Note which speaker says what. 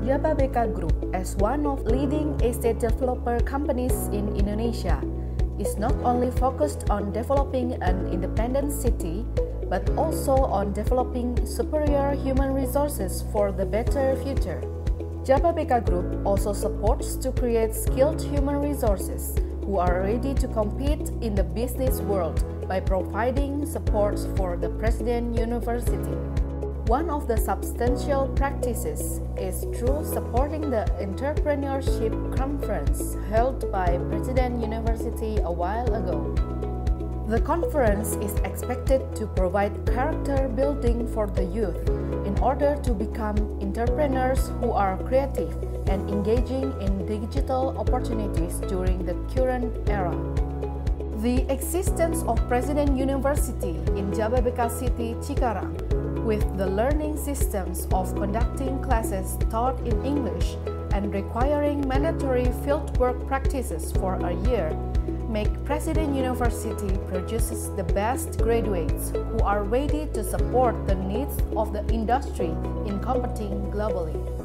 Speaker 1: Jababeka Group, as one of leading estate developer companies in Indonesia, is not only focused on developing an independent city, but also on developing superior human resources for the better future. Jababeka Group also supports to create skilled human resources who are ready to compete in the business world by providing support for the President University. One of the substantial practices is through supporting the entrepreneurship conference held by President University a while ago. The conference is expected to provide character building for the youth in order to become entrepreneurs who are creative and engaging in digital opportunities during the current era. The existence of President University in Jababeka City, Cikarang, with the learning systems of conducting classes taught in English and requiring mandatory fieldwork practices for a year, make President University produces the best graduates who are ready to support the needs of the industry in competing globally.